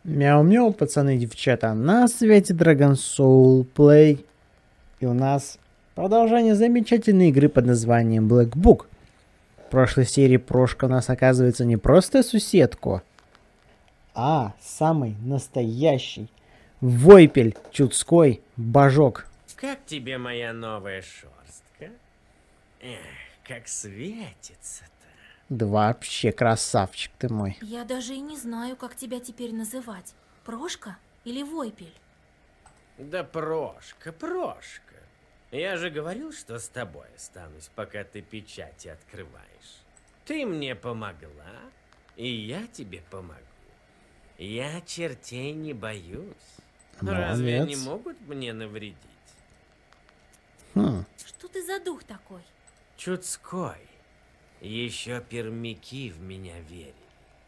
Мяу-мяу, пацаны и девчата, на свете Dragon Soul Play. И у нас продолжение замечательной игры под названием Black Book. В прошлой серии Прошка у нас оказывается не просто суседку, а самый настоящий войпель чудской божок. Как тебе моя новая шерстка? Эх, как светится-то. Да вообще красавчик ты мой. Я даже и не знаю, как тебя теперь называть. Прошка или Войпель? Да Прошка, Прошка. Я же говорил, что с тобой останусь, пока ты печати открываешь. Ты мне помогла, и я тебе помогу. Я чертей не боюсь. Разве они Молодец. могут мне навредить? Что ты за дух такой? Чудской. Еще пермяки в меня верили.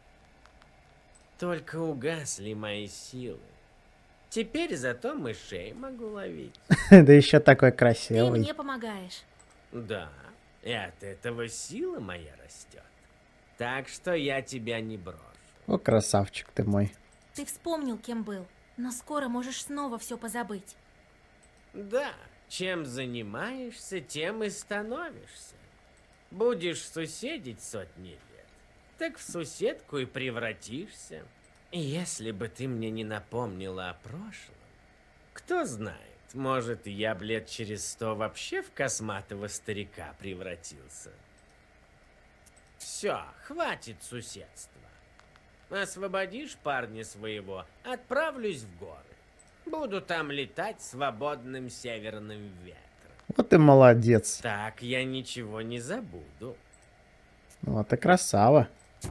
Только угасли мои силы. Теперь зато мышей могу ловить. Да еще такой Ты красивый. мне помогаешь. Да, и от этого сила моя растет. Так что я тебя не брошу. О, красавчик ты мой. Ты вспомнил, кем был, но скоро можешь снова все позабыть. Да, чем занимаешься, тем и становишься. Будешь суседить сотни лет, так в суседку и превратишься. И если бы ты мне не напомнила о прошлом, кто знает, может, я б лет через 100 вообще в косматого старика превратился. Все, хватит суседства. Освободишь парня своего, отправлюсь в горы. Буду там летать свободным северным ветром. Вот ты молодец. Так я ничего не забуду. Вот ты красава.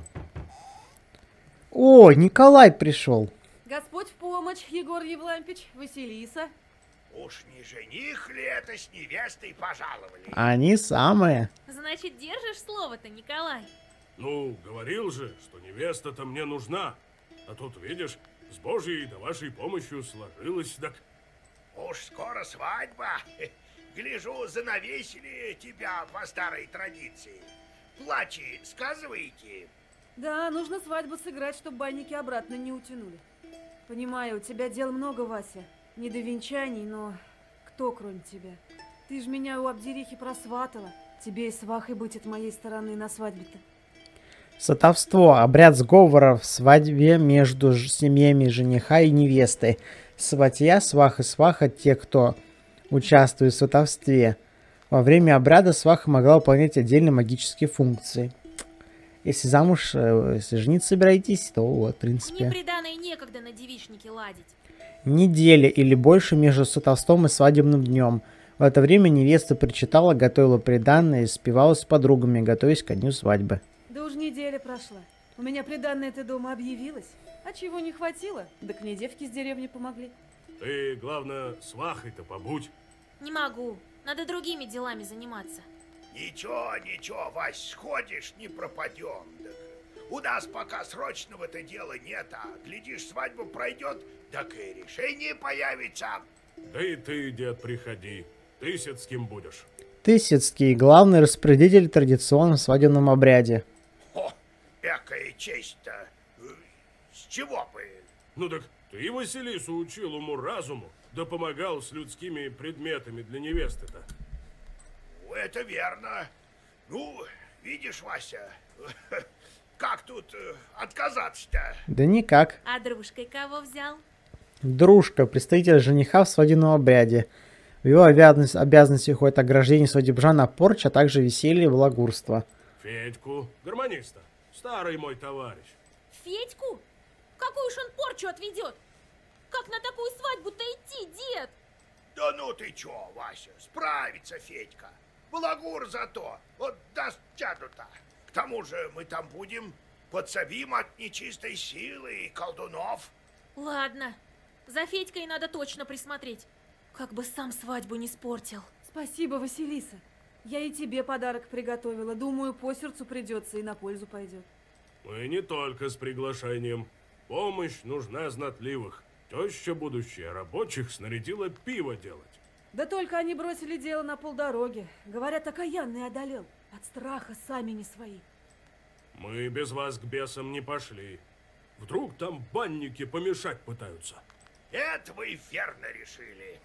О, Николай пришел. Господь в помощь, Егор Евлампич, Василиса. Уж не жених ли это с невестой пожаловали? Они самые. Значит, держишь слово-то, Николай? Ну, говорил же, что невеста-то мне нужна. А тут, видишь, с Божьей да вашей помощью сложилось, так... Уж скоро свадьба. Гляжу, занавесили тебя по старой традиции. Плачи сказываете? Да, нужно свадьбу сыграть, чтобы банники обратно не утянули. Понимаю, у тебя дел много, Вася. Не до венчаний, но кто кроме тебя? Ты ж меня у Абдерихи просватала. Тебе и свахой быть от моей стороны на свадьбе-то. Сватовство. Обряд сговора в свадьбе между семьями жениха и невесты. Сватья, свах и сваха — те, кто участвует в сватовстве. Во время обряда сваха могла выполнять отдельные магические функции. Если замуж, если жениться собираетесь, то вот, в Мне принципе, приданое некогда на девичнике ладить. неделя или больше между сватовством и свадебным днем. В это время невеста причитала, готовила приданое и спевалась с подругами, готовясь ко дню свадьбы. Да уж неделя прошла. У меня приданное ты дома объявилась. А чего не хватило? Так мне девки с деревни помогли. Ты, главное, свахой-то побудь. Не могу. Надо другими делами заниматься. Ничего, ничего, Вась, сходишь, не пропадем. Так у нас пока срочного-то дела нет, а глядишь, свадьба пройдет, так и решение появится. Да и ты, дед, приходи. Ты с кем будешь. Тысяцкий — главный распорядитель в традиционном свадебном обряде. О, экая честь-то. С чего бы? Ну так ты Василису учил уму-разуму, да помогал с людскими предметами для невесты-то. Это верно. Ну, видишь, Вася, как тут отказаться-то? Да никак. А дружкой кого взял? Дружка — представитель жениха в свадебном обряде. В его обязанности входит ограждение свадебжан от порчи, а также веселье и балагурство. Федьку, гармониста, старый мой товарищ. Федьку? Какую уж он порчу отведет? Как на такую свадьбу-то идти, дед? Да ну ты чё, Вася, справится Федька. Балагур зато, вот даст чаду-то. К тому же мы там будем, подсобим от нечистой силы и колдунов. Ладно. За Федькой надо точно присмотреть. Как бы сам свадьбу не испортил. Спасибо, Василиса. Я и тебе подарок приготовила. Думаю, по сердцу придется и на пользу пойдет. Мы не только с приглашением. Помощь нужна знатливых. Теща будущая рабочих снарядила пиво делать. Да только они бросили дело на полдороги. Говорят, окаянный одолел. От страха сами не свои. Мы без вас к бесам не пошли. Вдруг там банники помешать пытаются. Это вы верно решили.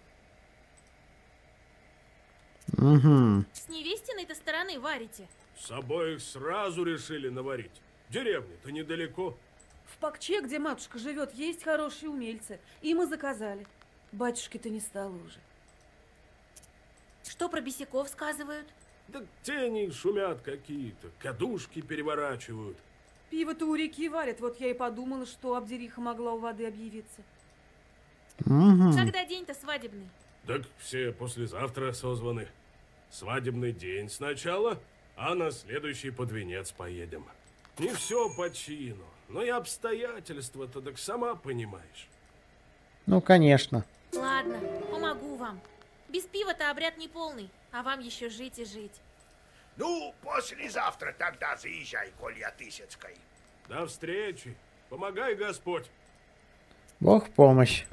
Угу. С невестиной-то стороны варите. С обоих сразу решили наварить. Деревня-то недалеко. В Пакче, где матушка живет, есть хорошие умельцы. И мы заказали. Батюшки-то не стало уже. Что про бесяков сказывают? Да тени шумят какие-то, кадушки переворачивают. Пиво-то у реки варят. Вот я и подумала, что Абдериха могла у воды объявиться. Угу. Когда день-то свадебный? Так все послезавтра созваны. Свадебный день сначала, а на следующий под венец поедем. Не все по чину, но и обстоятельства-то, так сама понимаешь. Ну, конечно. Ладно, помогу вам. Без пива-то обряд не полный, а вам еще жить и жить. Ну, послезавтра тогда заезжай, коль я Тысяцкой. До встречи. Помогай, Господь. Бог в помощь.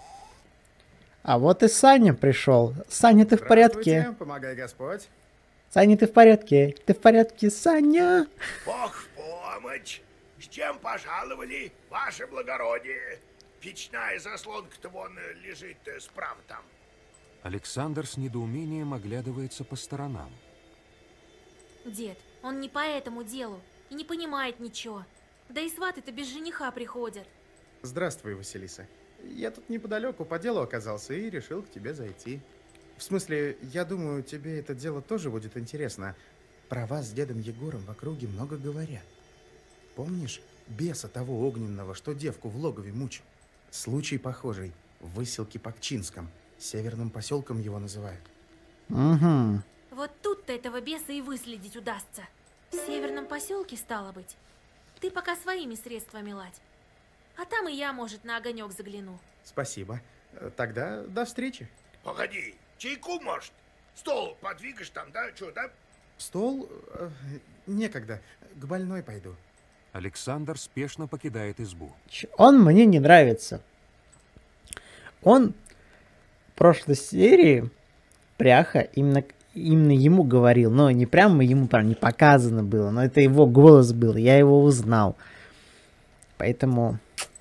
А вот и Саня пришел. Саня, ты в порядке? Здравствуйте, помогай Господь. Саня, ты в порядке? Ты в порядке, Саня? Бог в помощь. С чем пожаловали, ваше благородие? Печная заслонка-то вон лежит справа там. Александр с недоумением оглядывается по сторонам. Дед, он не по этому делу и не понимает ничего. Да и сваты-то без жениха приходят. Здравствуй, Василиса. Я тут неподалеку по делу оказался и решил к тебе зайти. В смысле, я думаю, тебе это дело тоже будет интересно. Про вас с дедом Егором в округе много говорят. Помнишь беса того огненного, что девку в логове мучил? Случай похожий в выселке Пакчинском. Северным поселком его называют. Угу. Вот тут-то этого беса и выследить удастся. В северном поселке, стало быть. Ты пока своими средствами ладь. А там и я, может, на огонек загляну. Спасибо. Тогда до встречи. Погоди, чайку, может? Стол подвигаешь там, да? Что, да? Стол? Некогда. К больной пойду. Александр спешно покидает избу. Он мне не нравится. Он в прошлой серии пряха именно ему говорил, но не прямо ему прям не показано было, но это его голос был, я его узнал. Поэтому,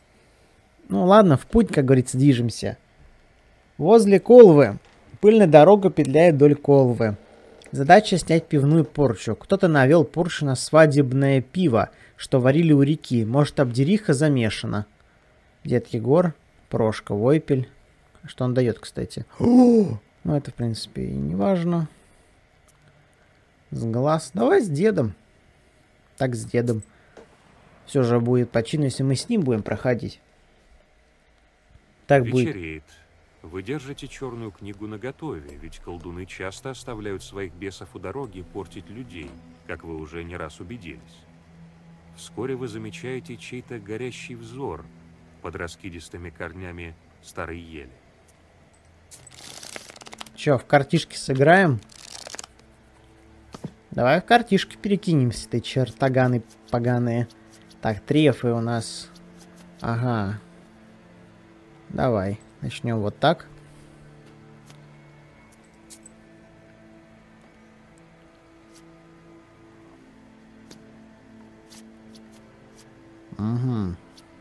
ну ладно, в путь, как говорится, движемся. Возле Колвы. Пыльная дорога петляет вдоль Колвы. Задача снять пивную порчу. Кто-то навел порчу на свадебное пиво, что варили у реки. Может, Абдериха замешана. Дед Егор, Прошка, Войпель. Что он дает, кстати? Ну, это, в принципе, и не важно. С глаз. Давай с дедом. Так, с дедом. Все же будет по чину, если мы с ним будем проходить. Так будет. Вечереет. Вы держите черную книгу наготове, ведь колдуны часто оставляют своих бесов у дороги портить людей, как вы уже не раз убедились. Вскоре вы замечаете чей-то горящий взор под раскидистыми корнями старой ели. Че, в картишки сыграем? Давай в картишки перекинемся, ты чертоганы поганые. Так, трефы у нас. Ага. Давай, начнем вот так. Угу.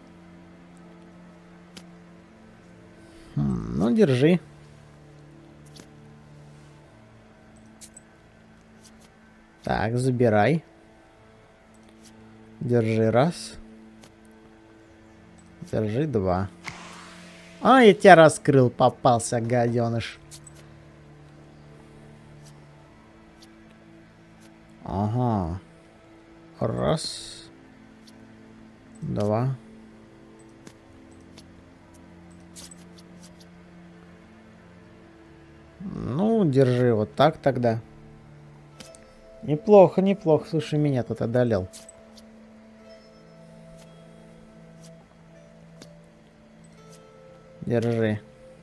Ну, держи. Так, забирай. Держи раз. Держи два. А, я тебя раскрыл, попался, гаденыш. Ага. Раз. Два. Ну, держи вот так тогда. Неплохо, неплохо. Слушай, меня тут одолел. Держи.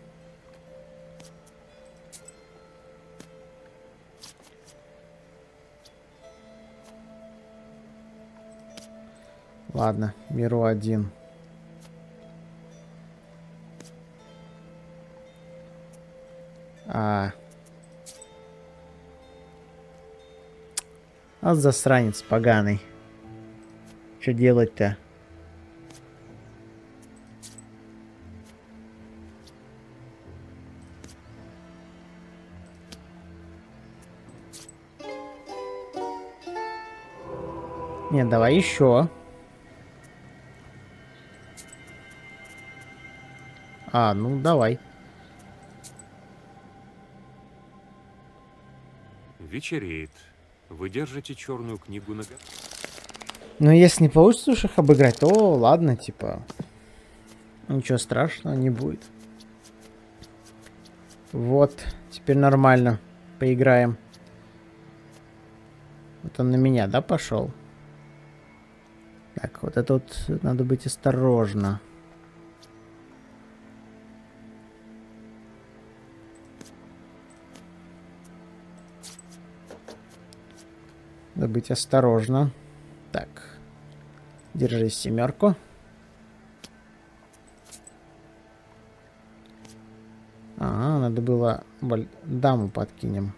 Ладно, беру один. А засранец поганый. Что делать-то? Нет, давай еще. Ну давай. Вечереет. Вы держите черную книгу на... Но если не получится уж их обыграть, то ладно, типа. Ничего страшного не будет. Вот, теперь нормально. Поиграем. Вот он на меня, да, пошел? Так, вот это вот надо быть осторожно. Надо быть осторожно. Так. Держись, семерку. Надо было... Даму подкинем.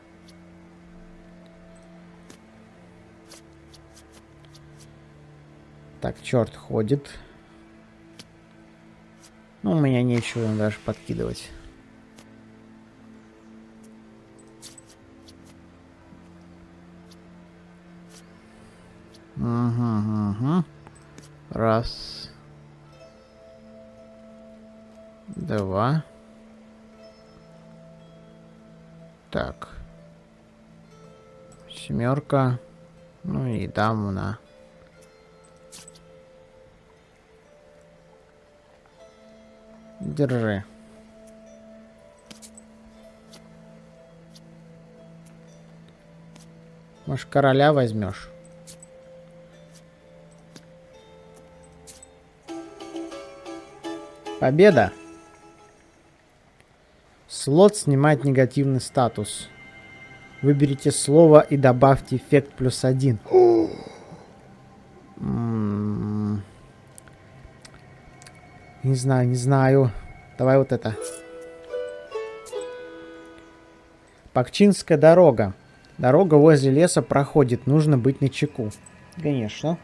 Так, черт ходит. Ну, у меня нечего даже подкидывать. Угу. Раз. Два. Так. Семерка. Ну и даму на. Держи. Может, короля возьмешь? Победа! Слот снимает негативный статус. Выберите слово и добавьте эффект +1. Не знаю. Давай вот это. Пакчинская дорога. Дорога возле леса проходит. Нужно быть начеку. Конечно.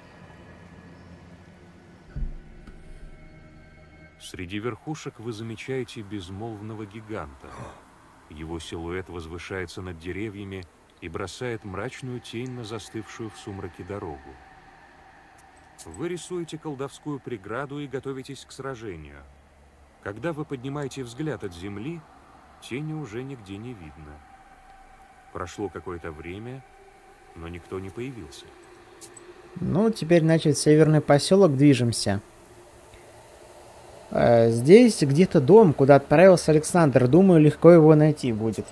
Среди верхушек вы замечаете безмолвного гиганта. Его силуэт возвышается над деревьями и бросает мрачную тень на застывшую в сумраке дорогу. Вы рисуете колдовскую преграду и готовитесь к сражению. Когда вы поднимаете взгляд от земли, тени уже нигде не видно. Прошло какое-то время, но никто не появился. Ну, теперь, значит, в северный поселок движемся. Здесь где-то дом, куда отправился Александр. Думаю, легко его найти будет.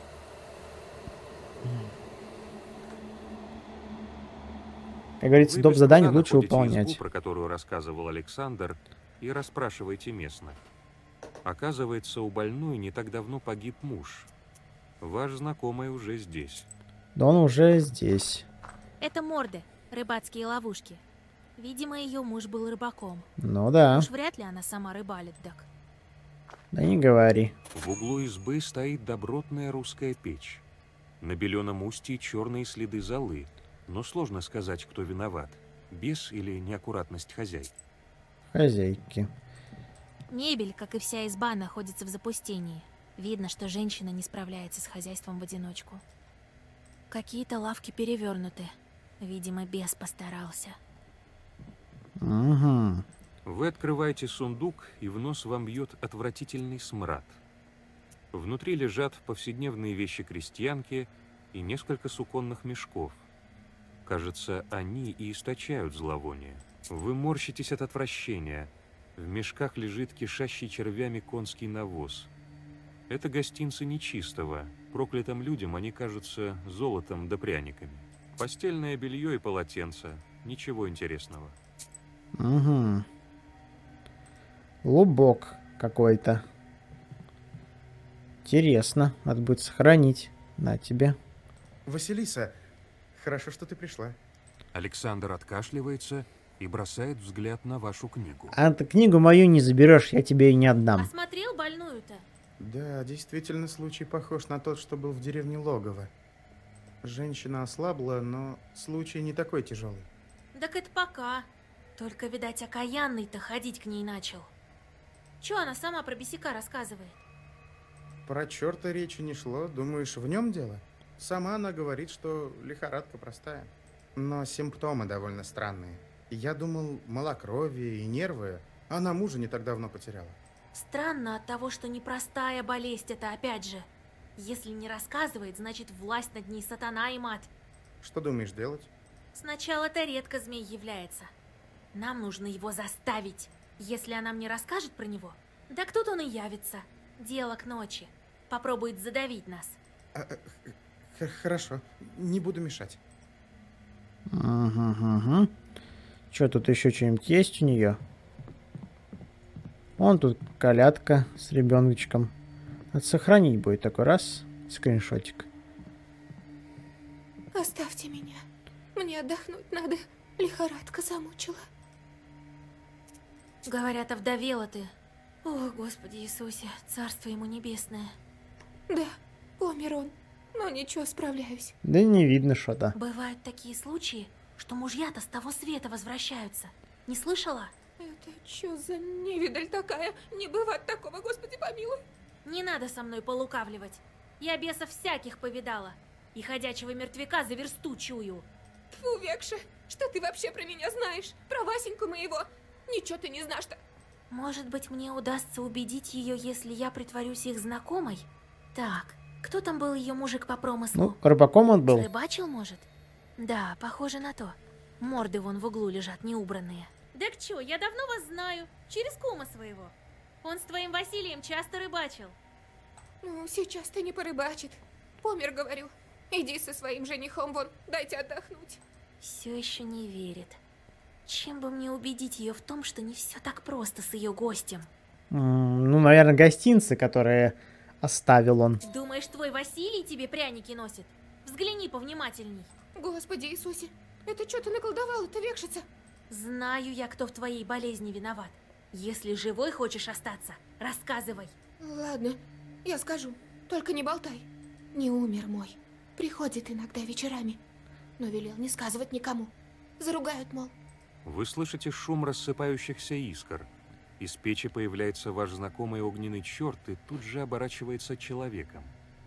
Как говорится, доп. Задание лучше выполнять. Избу, про которую рассказывал Александр, и расспрашивайте местных. Оказывается, у больной не так давно погиб муж. Ваш знакомый уже здесь. Да он уже здесь. Это морды, рыбацкие ловушки. Видимо, ее муж был рыбаком. Ну да. Уж вряд ли она сама рыбалит, так. Да не говори. В углу избы стоит добротная русская печь. На беленом устье черные следы золы, но сложно сказать, кто виноват. Бес или неаккуратность хозяйки. Хозяйки. Мебель, как и вся изба, находится в запустении. Видно, что женщина не справляется с хозяйством в одиночку. Какие-то лавки перевернуты. Видимо, бес постарался. Угу. Вы открываете сундук, и в нос вам бьет отвратительный смрад. Внутри лежат повседневные вещи крестьянки и несколько суконных мешков. Кажется, они и источают зловоние. Вы морщитесь от отвращения. В мешках лежит кишащий червями конский навоз. Это гостинцы нечистого. Проклятым людям они кажутся золотом да пряниками. Постельное белье и полотенце. Ничего интересного. Угу. Лубок какой-то. Интересно. Надо будет сохранить. На тебе. Василиса, хорошо, что ты пришла. Александр откашливается и бросает взгляд на вашу книгу. А ты книгу мою не заберешь, я тебе ее не отдам. Осмотрел больную-то? Да, действительно, случай похож на тот, что был в деревне Логово. Женщина ослабла, но случай не такой тяжелый. Так это пока. Только, видать, окаянный-то ходить к ней начал. Чё она сама про бесяка рассказывает? Про черта речи не шло. Думаешь, в нем дело? Сама она говорит, что лихорадка простая. но симптомы довольно странные. Я думал, малокровие и нервы. Она мужа не так давно потеряла. Странно от того, что непростая болезнь это, опять же. Если не рассказывает, значит власть над ней сатана и мать. Что думаешь делать? Сначала-то редко змей является. Нам нужно его заставить. Если она мне расскажет про него, да тут он и явится. Дело к ночи. Попробует задавить нас. Хорошо, не буду мешать. Угу. Что, тут еще что-нибудь есть у нее? Вон тут колядка с ребеночком. Надо сохранить будет такой раз. Скриншотик. Оставьте меня. Мне отдохнуть надо. Лихорадка замучила. Говорят, овдовела ты. О, Господи Иисусе, царство ему небесное. Да, помер он. Но ничего, справляюсь. Да не видно что-то. Бывают такие случаи, что мужья-то с того света возвращаются. Не слышала? Это что за невидаль такая? Не бывает такого, Господи помилуй. Не надо со мной полукавливать. Я бесов всяких повидала. И ходячего мертвяка за версту чую. Тьфу, Векша, что ты вообще про меня знаешь? Про Васеньку моего? Ничего ты не знаешь-то. Может быть, мне удастся убедить ее, если я притворюсь их знакомой? Так, кто там был ее мужик по промыслу? Ну, рыбаком он был. Рыбачил, может? Да, похоже на то. Морды вон в углу лежат неубранные. Так чё, я давно вас знаю. Через кума своего. Он с твоим Василием часто рыбачил. Ну, сейчас-то не порыбачит. Помер, говорю. Иди со своим женихом вон, дайте отдохнуть. Все еще не верит. Чем бы мне убедить ее в том, что не все так просто с ее гостем? Ну, наверное, гостинцы, которые оставил он. Думаешь, твой Василий тебе пряники носит? Взгляни повнимательней. Господи Иисусе, это что ты наколдовала-то, Векшица? Знаю я, кто в твоей болезни виноват. Если живой хочешь остаться, рассказывай. Ладно, я скажу. Только не болтай. Не умер мой. Приходит иногда вечерами. Но велел не сказывать никому. Заругают, мол. Вы слышите шум рассыпающихся искр. Из печи появляется ваш знакомый огненный черт и тут же оборачивается человеком.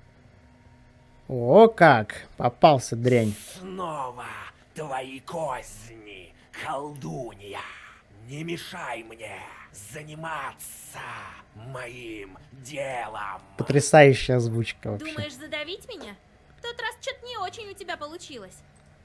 О, как! Попался дрянь. Снова твои козни, колдунья. Не мешай мне заниматься моим делом. Потрясающая озвучка вообще. Думаешь, задавить меня? В тот раз что-то не очень у тебя получилось.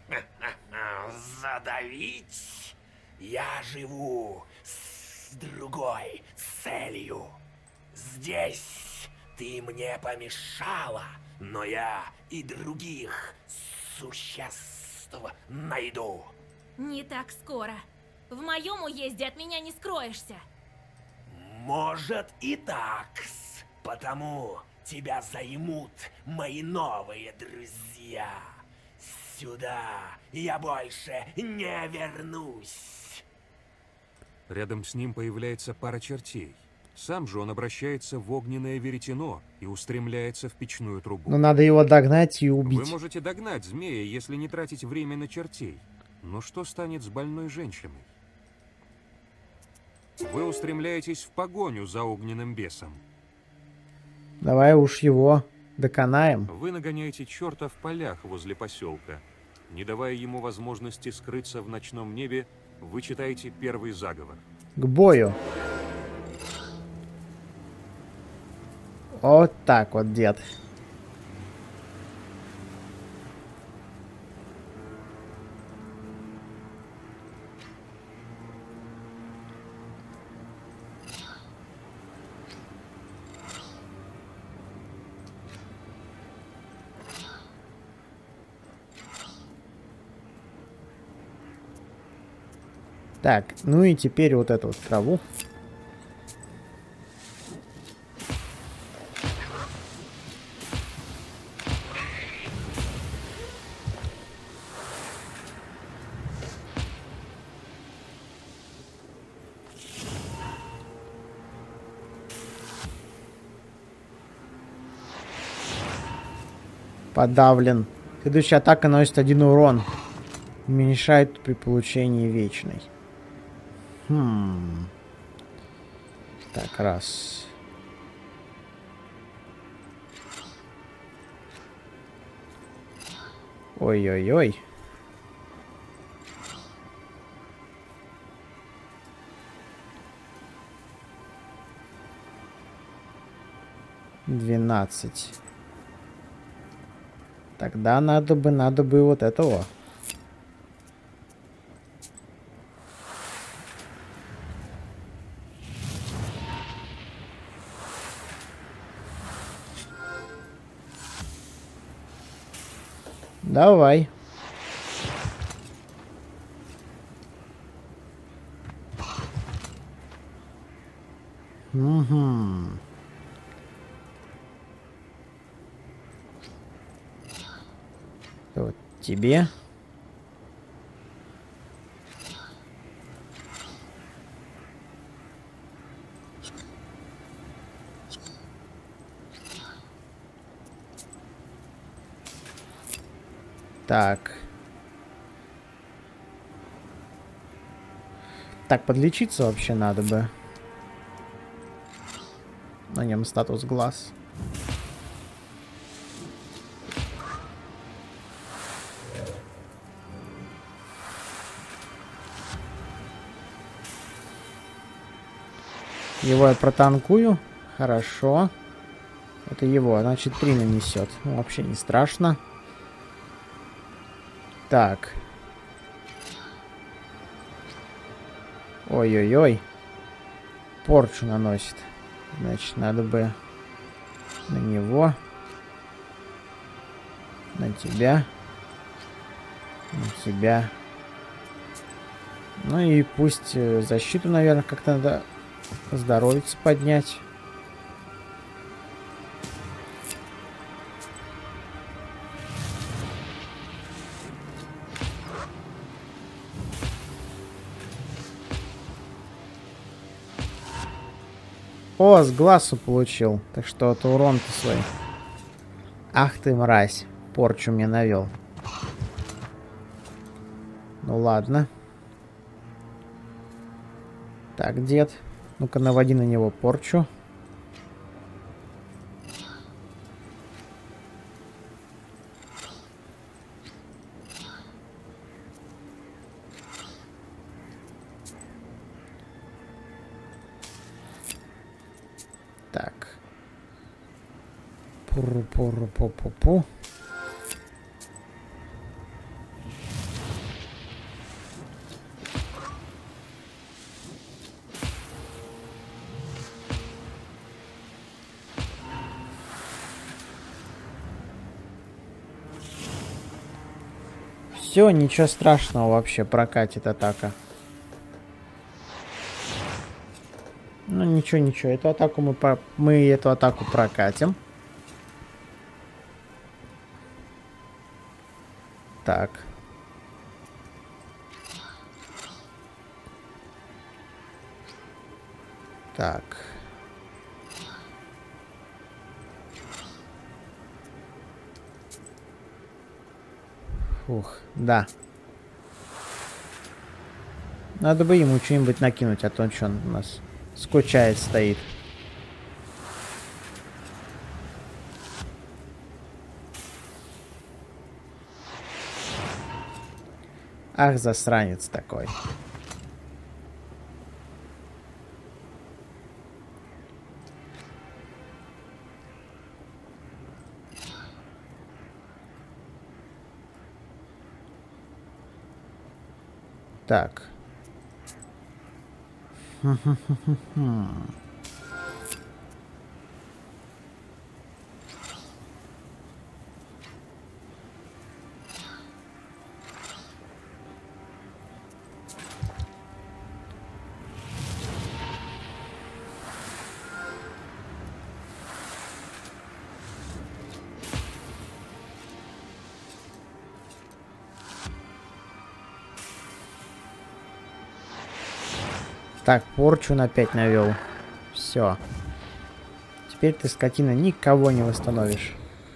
Задавить? Я живу с другой целью. Здесь ты мне помешала, но я и других существ найду. Не так скоро. В моем уезде от меня не скроешься. Может и так, потому тебя займут мои новые друзья. Сюда я больше не вернусь. Рядом с ним появляется пара чертей. Сам же он обращается в огненное веретено и устремляется в печную трубу. Но надо его догнать и убить. Вы можете догнать змея, если не тратить время на чертей. Но что станет с больной женщиной? Вы устремляетесь в погоню за огненным бесом. Давай уж его доконаем. Вы нагоняете черта в полях возле поселка. Не давая ему возможности скрыться в ночном небе, вы читаете первый заговор. К бою. Вот так вот, дед. Так, ну и теперь вот эту вот траву. Подавлен. Следующая атака наносит 1 урон. Уменьшает при получении вечной. Так, раз. Ой-ой-ой. 12. Тогда надо бы вот этого. Давай. Угу. Вот тебе. Так. Так, подлечиться вообще надо бы. На нем статус глаз. Его я протанкую. Хорошо. Это его, значит, 3 нанесет. Ну, вообще не страшно. Так. Ой-ой-ой. Порчу наносит. Значит, надо бы на него. На тебя. На тебя. Ну и пусть защиту, наверное, как-то надо здоровиться поднять. О, с глазу получил. Так что это урон-то свой. Ах ты, мразь. Порчу мне навел. Ну ладно. Так, дед. Ну-ка, наводи на него порчу. Так. Пуру-пуру-пу-пу-пу. Все, ничего страшного вообще, прокатит атака. Ну ничего, эту атаку мы эту атаку прокатим. Так. Так. Ух, да. Надо бы ему что-нибудь накинуть, а то он что у нас скучает стоит. Ах, засранец такой. Так. Так, порчу на 5 навел. Все. Теперь ты, скотина, никого не восстановишь.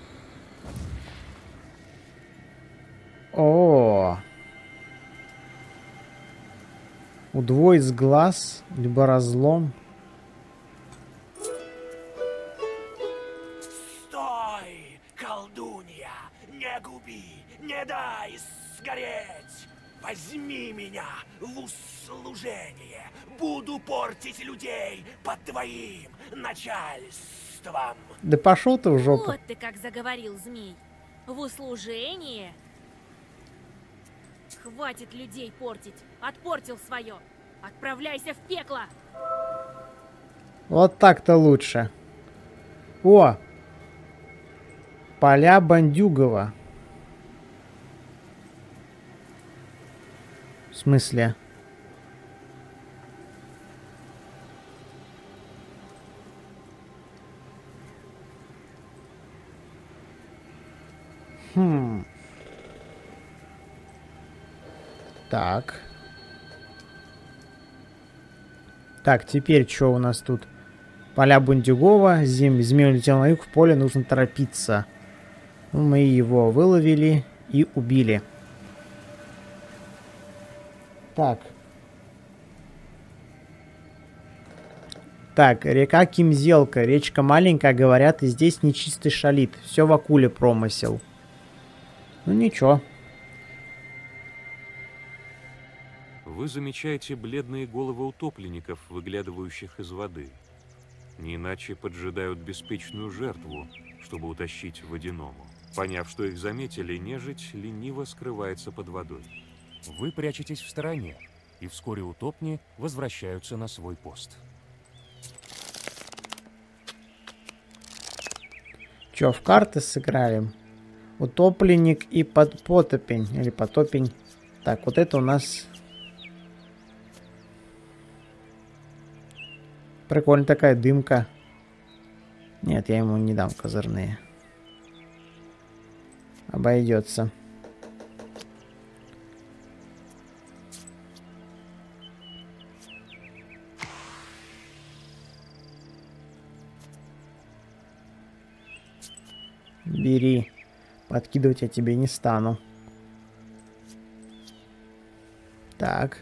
О, удвоить с глаз, либо разлом. Стой, колдунья! Не губи! Не дай сгореть! Возьми меня в услужение! Буду портить людей под твоим начальством! Да пошел ты в жопу. Вот ты как заговорил, змей. В услужение? Хватит людей портить. Отпортил свое. Отправляйся в пекло. Вот так-то лучше. О! Поля Бандюгова. В смысле? Так. Так, теперь что у нас тут? Поля Бундюгова. Змей улетел на юг, в поле нужно торопиться. Мы его выловили и убили. Так. Так, река Кимзелка. Речка маленькая, говорят, и здесь нечистый шалит. Все в акуле промысел. Ну ничего. Вы замечаете бледные головы утопленников, выглядывающих из воды. Не иначе поджидают беспечную жертву, чтобы утащить водяному. Поняв, что их заметили, нежить лениво скрывается под водой. Вы прячетесь в стороне, и вскоре утопни возвращаются на свой пост. Че, в карты сыграли? Утопленник и потопень. Или потопень. Так, вот это у нас... Прикольно такая дымка. Нет, я ему не дам козырные. Обойдется. Бери. Подкидывать я тебе не стану. Так.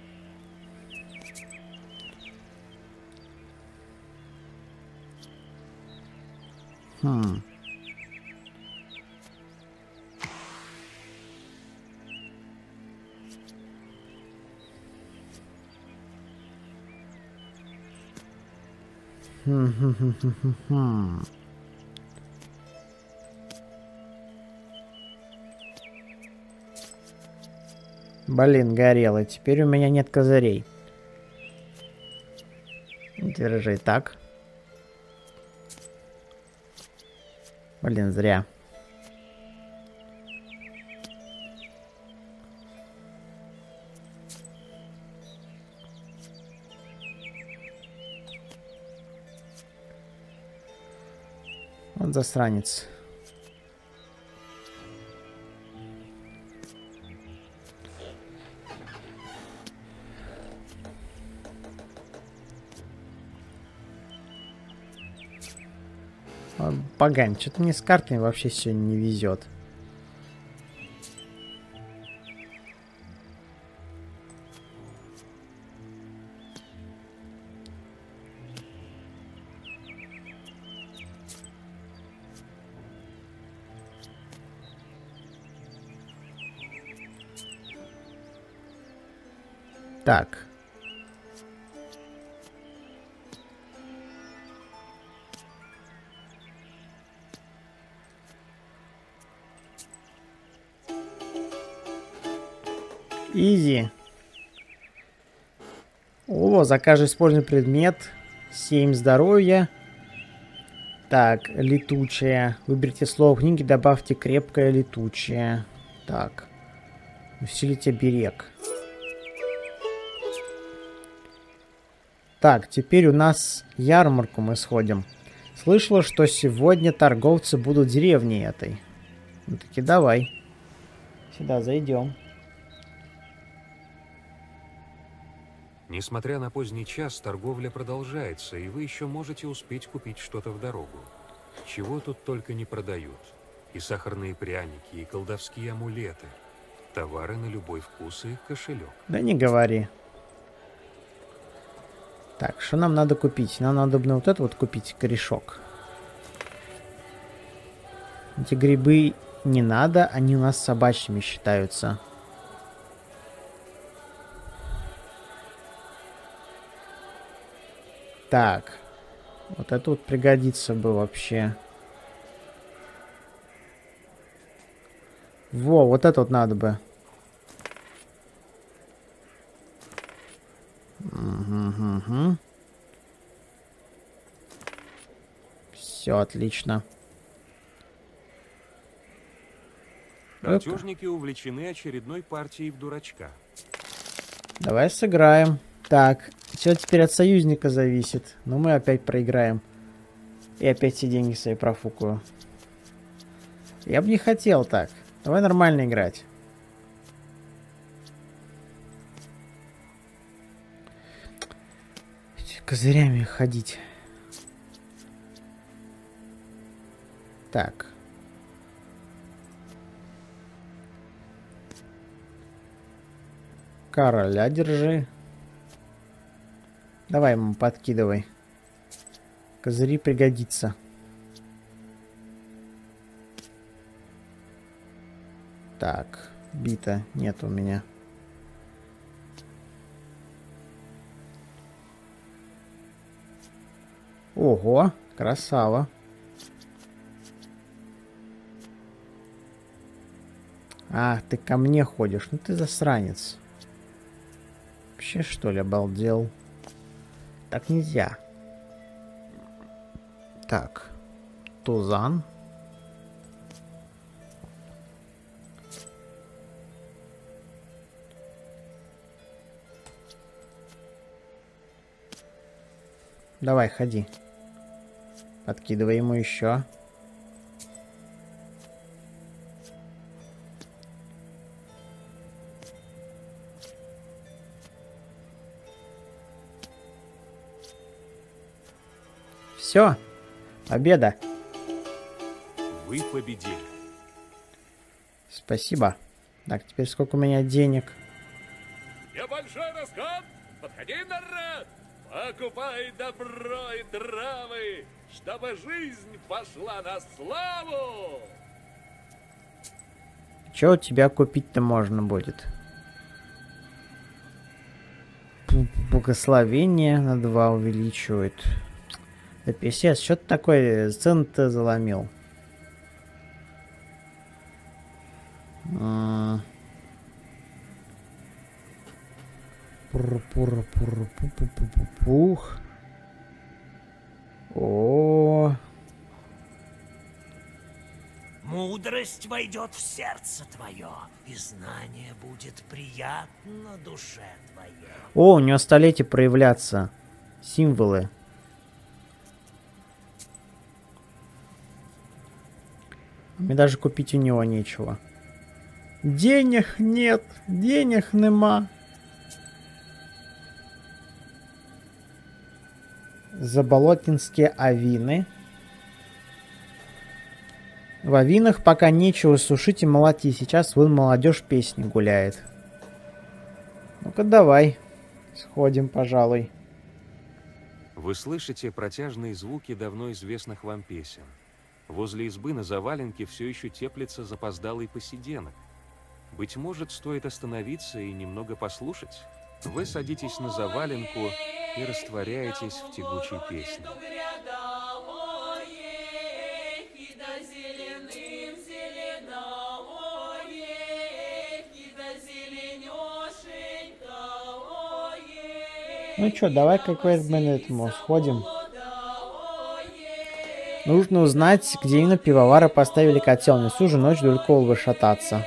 Блин, горело. Теперь у меня нет козырей. Держи так. Блин, зря. Вот засранец. Погань, что-то мне с картами вообще сегодня не везет. Так. Изи. О, за каждый использованный предмет 7 здоровья. Так, летучая. Выберите слово в книге, добавьте крепкое летучее. Так. Усилите берег. Так, теперь у нас ярмарку мы сходим. Слышала, что сегодня торговцы будут в деревне этой. Ну таки давай. Сюда зайдем. Несмотря на поздний час, торговля продолжается, и вы еще можете успеть купить что-то в дорогу. Чего тут только не продают. И сахарные пряники, и колдовские амулеты. Товары на любой вкус и кошелек. Да не говори. Так, что нам надо купить? Нам надо вот это вот купить, корешок. Эти грибы не надо, они у нас собачьими считаются. Так. Вот это вот пригодится бы вообще. Во, вот это вот надо бы. Угу. Все отлично. Картежники увлечены очередной партией в дурачка. Давай сыграем. Так, все теперь от союзника зависит. Но мы опять проиграем. И опять все деньги свои профукаю. Я бы не хотел так. Давай нормально играть. Козырями ходить. Так. Короля держи. Давай ему подкидывай. Козыри пригодится. Так, бита нет у меня. Ого, красава. А, ты ко мне ходишь. Ну ты засранец. Вообще, что ли, обалдел? Так нельзя. Так. Тузан. Давай, ходи. Подкидывай ему еще. Все. Победа. Вы победили. Спасибо. Так, теперь сколько у меня денег? Небольшой расход. Подходи, народ. Покупай добро и травы, чтобы жизнь пошла на славу. Че у тебя купить-то можно будет? Благословение на 2 увеличивает. Да писец, что ты такой цены-то заломил? Пух. О. Мудрость войдет в сердце твое, и знание будет приятно душе твоей. О, у него стали эти проявляться символы. Мне даже купить у него нечего. Денег нет, денег нема. Заболотинские авины. В авинах пока нечего сушить и молотить. Сейчас вон молодежь песни гуляет. Ну-ка давай. Сходим, пожалуй. Вы слышите протяжные звуки давно известных вам песен. Возле избы на заваленке все еще теплится запоздалый посиденок. Быть может, стоит остановиться и немного послушать? Вы садитесь на заваленку и растворяетесь в тягучей песне. Ну чё, давай какой-то мы на этому сходим. Нужно узнать, где именно пивовары поставили котел. Не всю же ночь вдоль колбы шататься.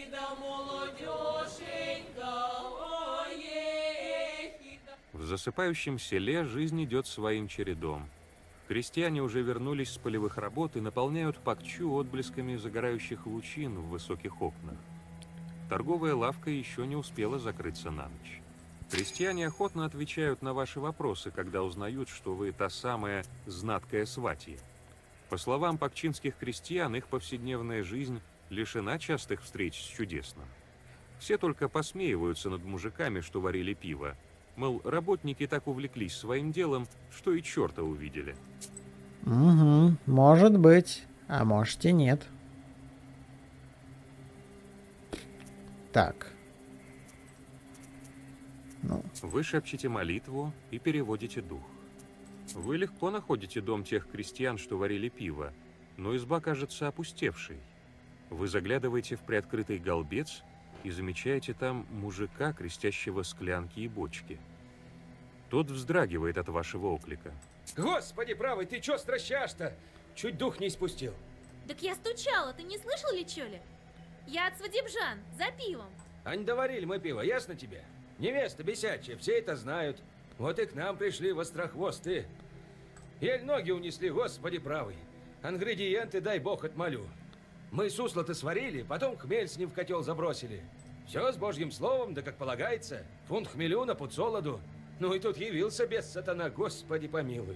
В засыпающем селе жизнь идет своим чередом. Крестьяне уже вернулись с полевых работ и наполняют пакчу отблесками загорающих лучин в высоких окнах. Торговая лавка еще не успела закрыться на ночь. Крестьяне охотно отвечают на ваши вопросы, когда узнают, что вы та самая знаткая сватья. По словам пакчинских крестьян, их повседневная жизнь лишена частых встреч с чудесным. Все только посмеиваются над мужиками, что варили пиво. Мол, работники так увлеклись своим делом, что и черта увидели. Угу, может быть. А может и нет. Так. Ну. Вы шепчете молитву и переводите дух. Вы легко находите дом тех крестьян, что варили пиво, но изба кажется опустевшей. Вы заглядываете в приоткрытый голбец и замечаете там мужика, крестящего склянки и бочки. Тот вздрагивает от вашего оклика. Господи правый, ты чё стращаешь-то? Чуть дух не испустил. Так я стучала, ты не слышал ли, чё ли? Я от свадебжан, за пивом. А не доварили мы пиво, ясно тебе? Невеста бесячая, все это знают. Вот и к нам пришли вострохвосты. Ель ноги унесли, господи правый. Ингредиенты, дай бог, отмолю. Мы сусло-то сварили, потом хмель с ним в котел забросили. Все с божьим словом, да как полагается. Фунт хмелю на пуд солоду. Ну и тут явился бес сатана, господи помилуй.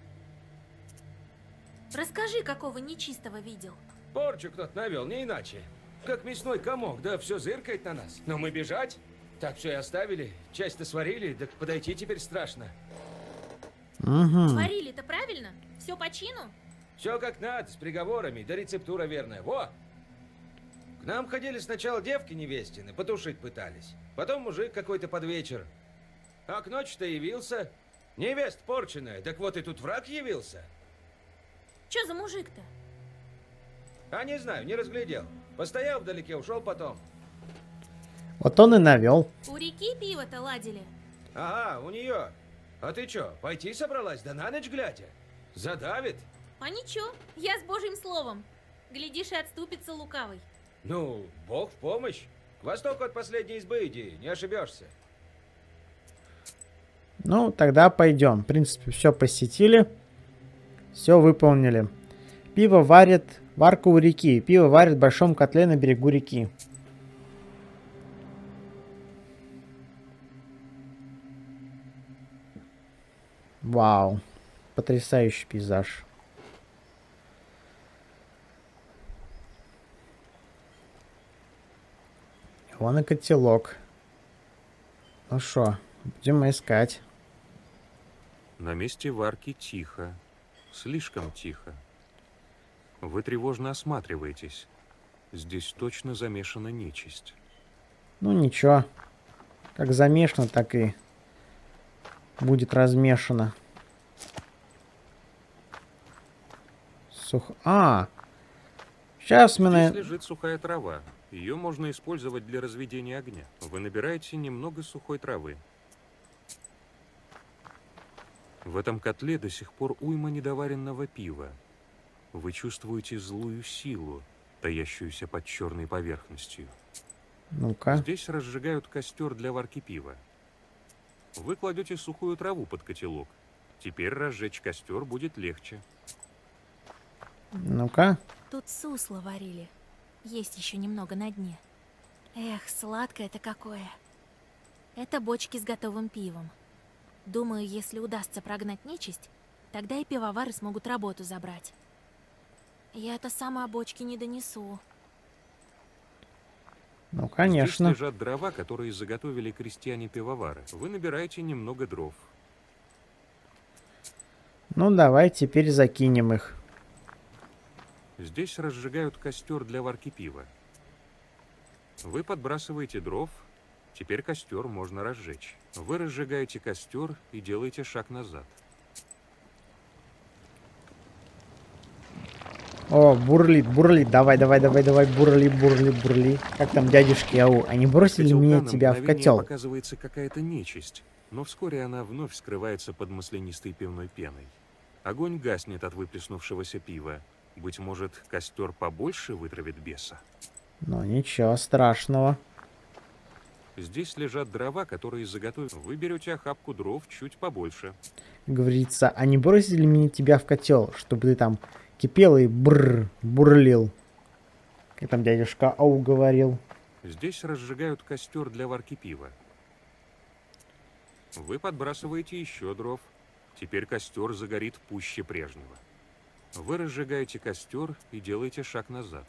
Расскажи, какого нечистого видел. Порчу кто-то навел, не иначе. Как мясной комок, да все зыркает на нас. Но мы бежать? Так все и оставили. Часть-то сварили, так подойти теперь страшно. Угу. Сварили-то правильно? Все по чину? Все как надо, с приговорами, да рецептура верная. Во! К нам ходили сначала девки невестины, потушить пытались. Потом мужик какой-то под вечер. А к ночи-то явился. Невест порченая, так вот и тут враг явился. Че за мужик-то? А не знаю, не разглядел. Постоял вдалеке, ушел потом. Вот он и навел. У реки пиво-то ладили. Ага, у нее. А ты че, пойти собралась, да на ночь глядя? Задавит? А ничего, я с божьим словом. Глядишь, и отступится лукавый. Ну, бог в помощь. К востоку от последней избы иди, не ошибешься. Ну, тогда пойдем. В принципе, все посетили. Все выполнили. Пиво варит... Варка у реки. Пиво варит в большом котле на берегу реки. Вау. Потрясающий пейзаж. Вон и котелок. Ну что, будем искать. На месте варки тихо. Слишком тихо. Вы тревожно осматриваетесь. Здесь точно замешана нечисть. Ну ничего. Как замешано, так и будет размешано. Сейчас мы... Здесь лежит сухая трава. Ее можно использовать для разведения огня. Вы набираете немного сухой травы. В этом котле до сих пор уйма недоваренного пива. Вы чувствуете злую силу, таящуюся под черной поверхностью. Ну-ка. Здесь разжигают костер для варки пива. Вы кладете сухую траву под котелок. Теперь разжечь костер будет легче. Ну-ка. Тут сусло варили. Есть еще немного на дне. Эх, сладкое-то какое. Это бочки с готовым пивом. Думаю, если удастся прогнать нечисть, тогда и пивовары смогут работу забрать. Я-то сама бочки не донесу. Ну, конечно. Здесь лежат дрова, которые заготовили крестьяне-пивовары. Вы набираете немного дров. Ну, давай теперь закинем их. Здесь разжигают костер для варки пива. Вы подбрасываете дров. Теперь костер можно разжечь. Вы разжигаете костер и делаете шаг назад. О, бурлит, бурлит. Давай, бурли. Как там дядюшки Ау? Они бросили меня тебя в котел. Оказывается какая-то нечисть, но вскоре она вновь скрывается под маслянистой пивной пеной. Огонь гаснет от выплеснувшегося пива. Быть может, костер побольше вытравит беса? Ну, ничего страшного. Здесь лежат дрова, которые заготовили. Вы берете охапку дров чуть побольше. Говорится, они бросили меня тебя в котел, чтобы ты там кипел и бурлил. Как там дядюшка Ау говорил. Здесь разжигают костер для варки пива. Вы подбрасываете еще дров. Теперь костер загорит пуще прежнего. Вы разжигаете костер и делаете шаг назад.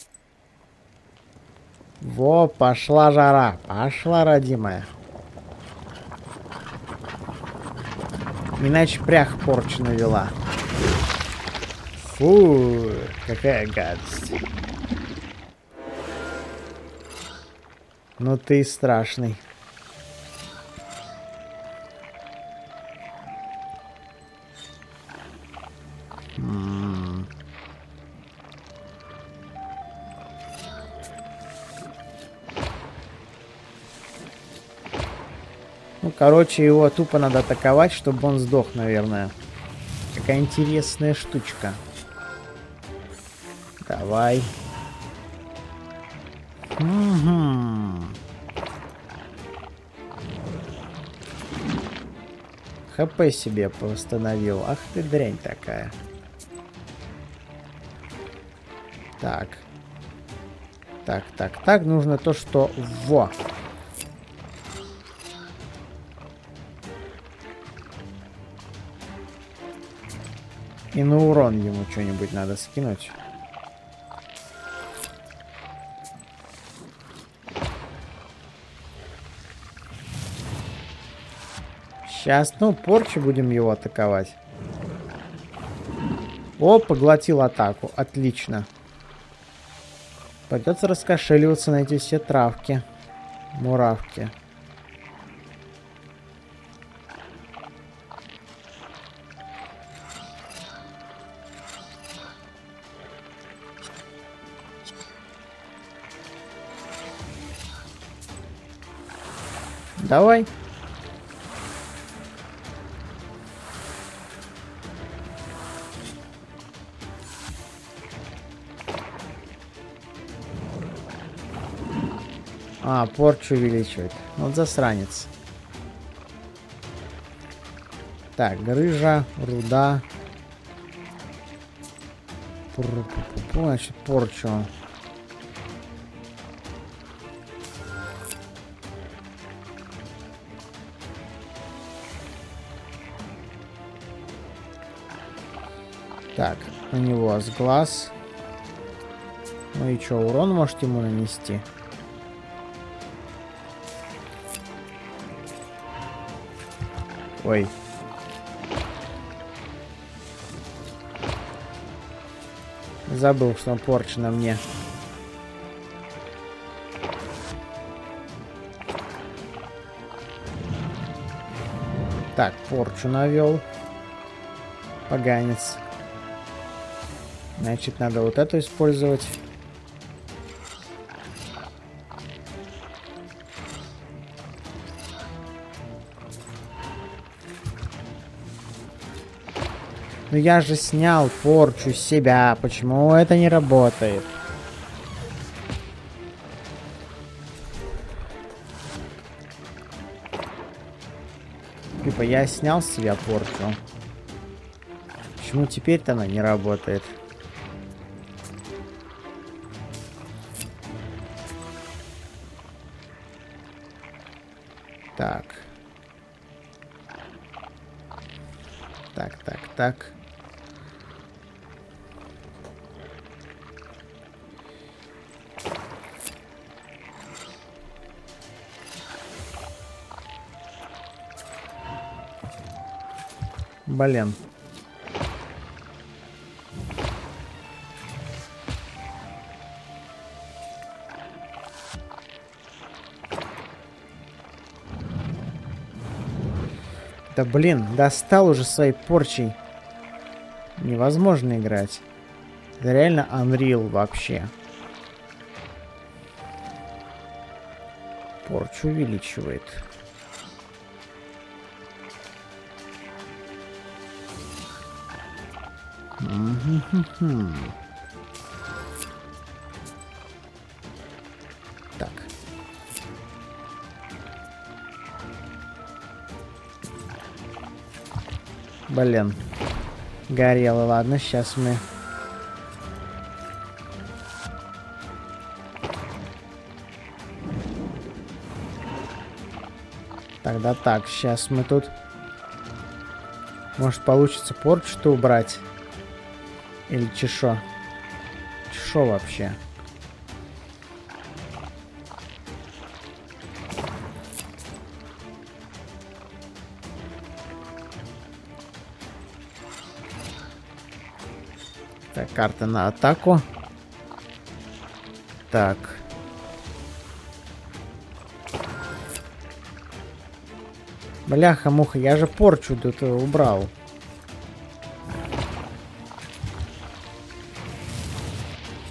Во, пошла жара. Пошла, родимая. Иначе прях порчу навела. Фу, какая гадость. Ну ты страшный. Ну, короче, его тупо надо атаковать, чтобы он сдох, наверное. Какая интересная штучка. Давай. Угу. ХП себе восстановил. Ах ты дрянь такая. Так. Так. Нужно то, что... Во! И на урон ему что-нибудь надо скинуть. Сейчас, ну, порчу будем его атаковать. О, поглотил атаку. Отлично. Придется раскошеливаться на эти все травки. Муравки. Давай. А, порчу увеличивает. Вот засранец. Так, грыжа, руда. Значит, порчу. Так, у него с глаз. Ну и что, урон может ему нанести? Ой. Забыл, что он порча на мне. Так, порчу навел. Поганец. Значит, надо вот эту использовать. Ну я же снял порчу с себя. Почему это не работает? Типа я снял с себя порчу. Почему теперь-то она не работает? Так. Так. Блин. Да блин, достал уже своей порчей. Невозможно играть. Это реально Unreal вообще. Порчу увеличивает. Так. Блин. Горело, ладно, сейчас мы... Тогда так, сейчас мы тут... Может получится порчу-то убрать? Или чешо? Чешо вообще? Так, карта на атаку. Так. Бляха-муха, я же порчу тут убрал.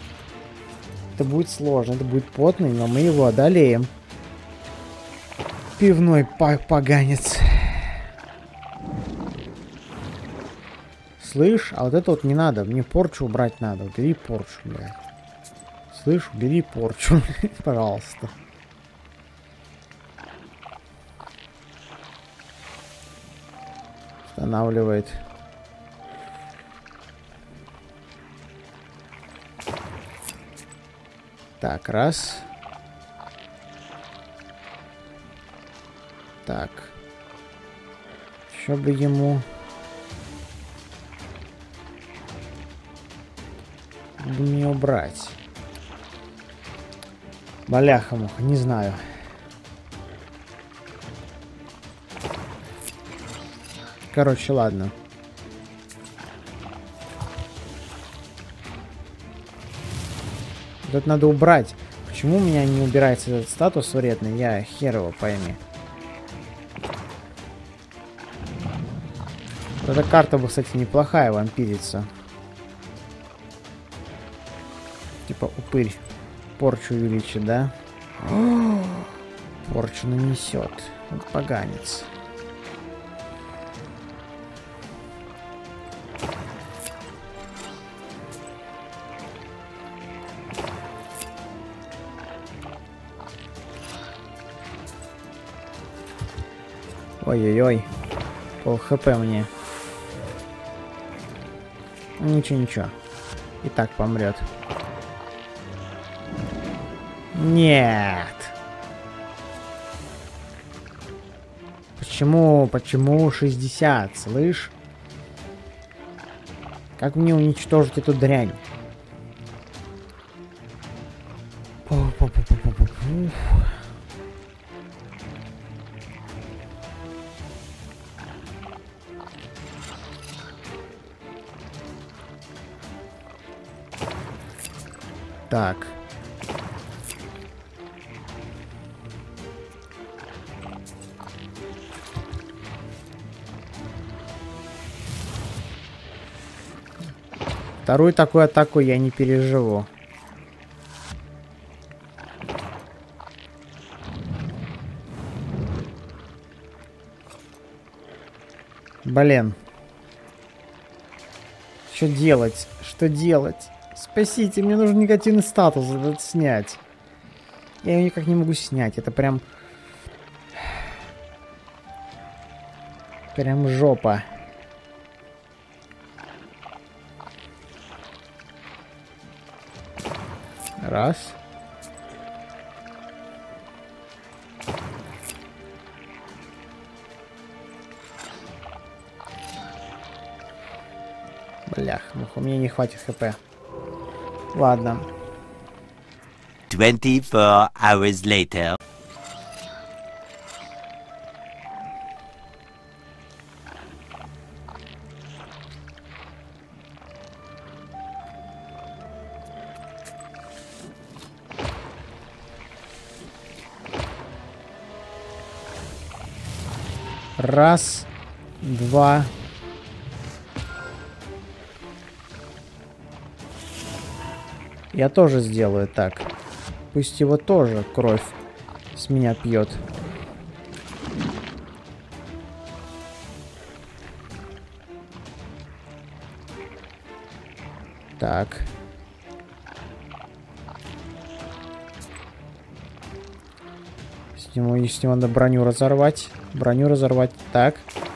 Это будет сложно, это будет потный, но мы его одолеем. Пивной поганец. Слышь, а вот это вот не надо. Мне порчу убрать надо. Убери порчу, блядь. Слышь, убери порчу. Пожалуйста. Устанавливает. Так, раз. Так. Еще бы ему... мне убрать. Бляха-муха, не знаю. Короче, ладно. Тут надо убрать. Почему у меня не убирается этот статус вредный? Я хер его пойми. Эта карта бы, кстати, неплохая, вампирица. Типа упырь. Порчу увеличит, да? О, порчу нанесет. Вот поганец. Ой-ой-ой. Пол хп мне. Ничего-ничего. И так помрет. Нет. Почему 60, слышь? Как мне уничтожить эту дрянь? Так. Вторую такую атаку я не переживу. Блин. Что делать? Что делать? Спасите, мне нужен негативный статус этот снять. Я его никак не могу снять. Это прям... прям жопа. Раз. Блях, у меня не хватит хп. Ладно. 24 hours later. Раз, два. Я тоже сделаю так. Пусть его тоже кровь с меня пьет. Так. С него надо броню разорвать. Броню разорвать. Так.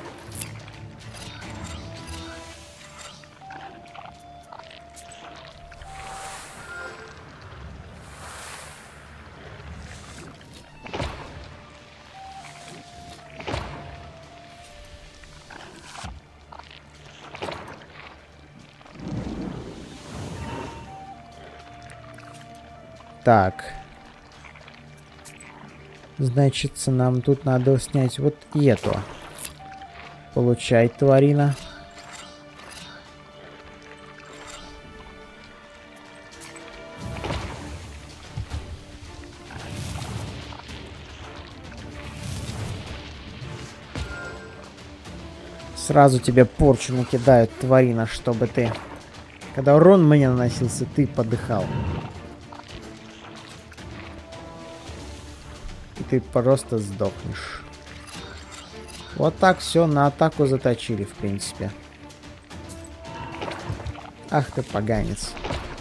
Так. Значит, нам тут надо снять вот эту. Получай, тварина. Сразу тебе порчу накидают, тварина, чтобы ты... Когда урон мне наносился, ты подыхал. ты просто сдохнешь. Вот так все на атаку заточили, в принципе. Ах ты поганец.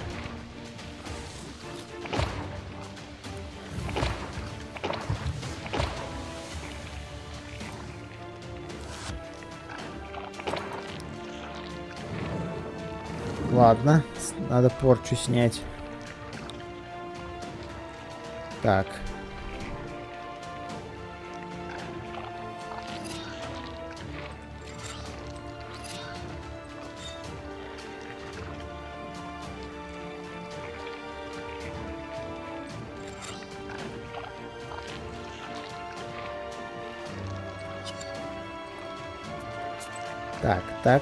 Ладно, надо порчу снять. Так. Так, так.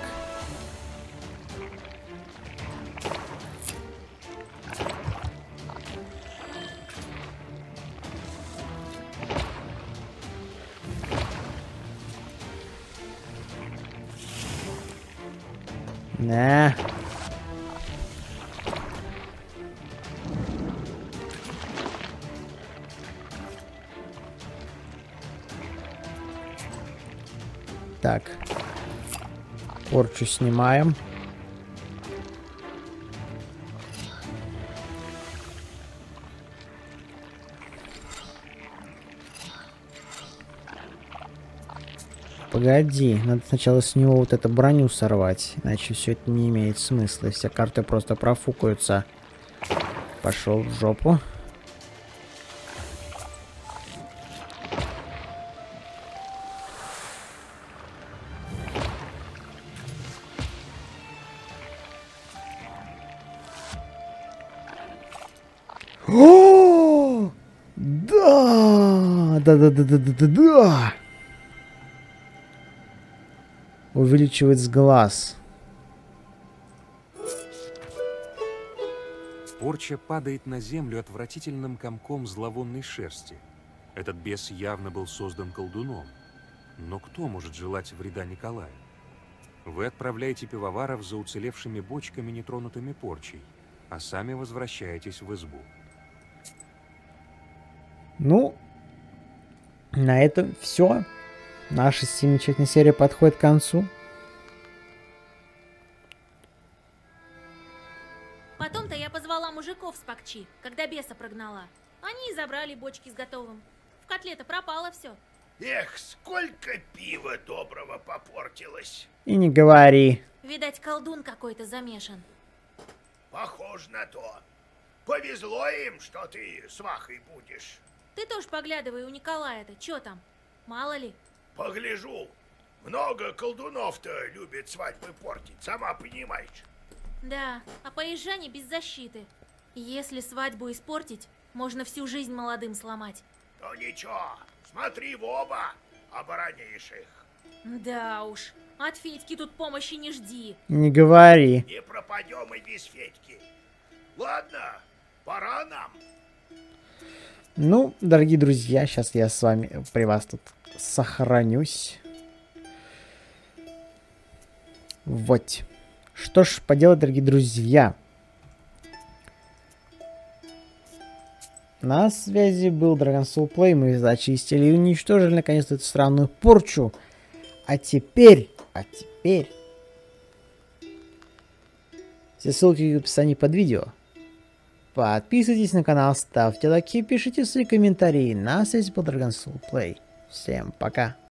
На. Так. Порчу снимаем. Погоди, надо сначала с него вот эту броню сорвать, иначе все это не имеет смысла. Все карты просто профукаются. Пошел в жопу. О! Да! Да! Увеличивает с глаз. Порча падает на землю отвратительным комком зловонной шерсти. Этот бес явно был создан колдуном. Но кто может желать вреда Николаю? Вы отправляете пивоваров за уцелевшими бочками, нетронутыми порчей, а сами возвращаетесь в избу. Ну, на этом все. Наша замечательная серия подходит к концу. Потом-то я позвала мужиков с Пакчи, когда беса прогнала. Они и забрали бочки с готовым. В котле-то пропало все. Эх, сколько пива доброго попортилось. И не говори. Видать, колдун какой-то замешан. Похоже на то. Повезло им, что ты свахой будешь. Ты тоже поглядывай у Николая-то, чё там? Мало ли. Погляжу. Много колдунов-то любят свадьбы портить, сама понимаешь. Да, а поезжане без защиты. Если свадьбу испортить, можно всю жизнь молодым сломать. Ну ничего, смотри в оба, оборонишь их. Да уж, от Федьки тут помощи не жди. Не говори. Не пропадем и без Федьки. Ладно, пора нам. Ну, дорогие друзья, сейчас я с вами при вас тут сохранюсь. Вот. Что ж поделать, дорогие друзья. На связи был Dragon Soul Play. Мы зачистили и уничтожили наконец-то эту странную порчу. А теперь... Все ссылки в описании под видео. Подписывайтесь на канал, ставьте лайки, пишите свои комментарии. На связи был Dragon Soul Play. Всем пока.